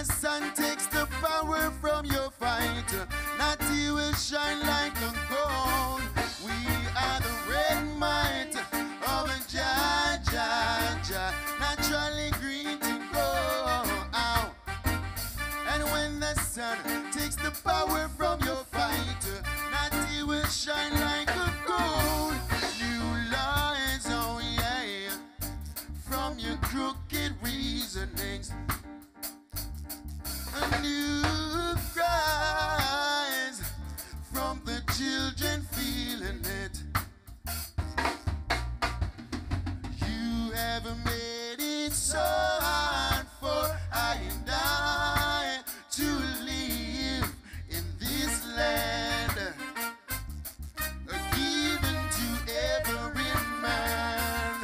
the sun takes the power from your fight, Natty will shine like a gold. We are the red might of a Jah, Jah, Jah, naturally green to go out. And when the sun takes the power from your fight, Natty will shine like a gold. New lies, oh yeah, from your crooked reasonings. A new cries from the children feeling it. You have made it so hard for I and I to live in this land, given to every man.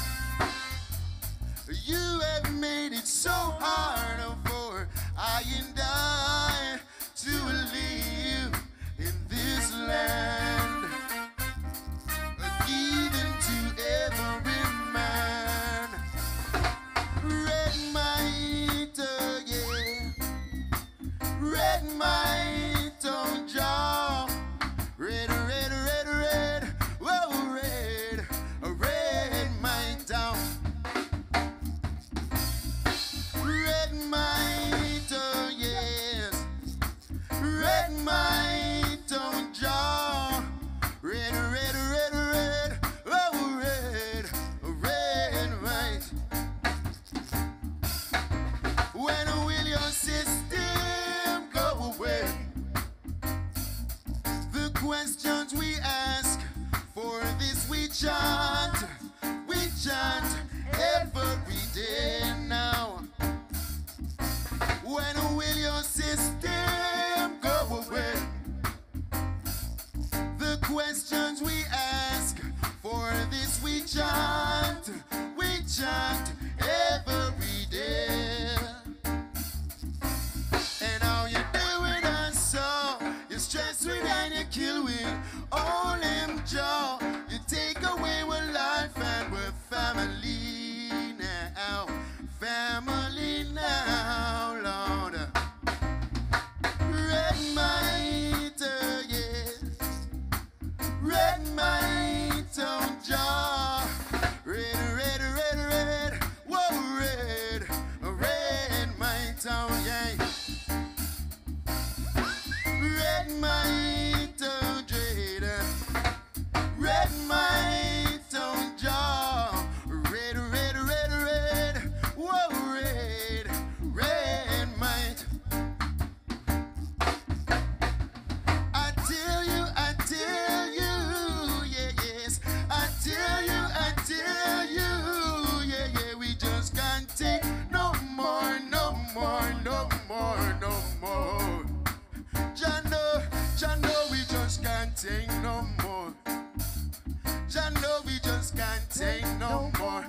You have made it so hard for I and I to live in this land, given to every man. Red might, yeah, red might, oh Jah, red, red, red, red, whoa, red, red might down. Red might, oh yes, red might, oh Jah, red, red, red, red, oh red, red might. When will your system go away? The questions we ask, for this we chant every day now. When will your system go away? The questions we ask, for this we chant every day. And how you do it us so, you stress with and you kill with all them jaw. You take away our life and we're family now, family now, Lord. Red might, yes, red might, oh Jah, red, red, red, red, whoa, red, red might, oh yeah. Red might, oh dread, red might, oh Jah, red, red, red, red, whoa, red, red might. I tell you, yeah, yes, I tell you, yeah, yeah, we just can't take no more, no more, no more, no more. Jah know we just can't take no more. Jah know we just can't take no more.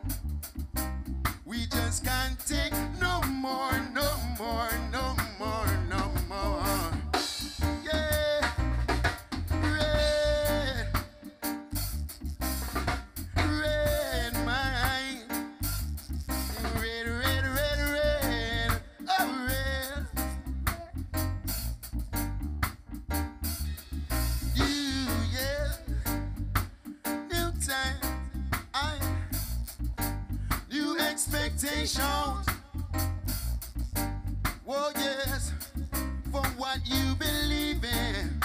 We just can't take no more, no more, no more, no more. Yeah, red, red mind, red, red, red, red, oh red. You, yeah, new time, new expectations. Oh yes, for what you believe in.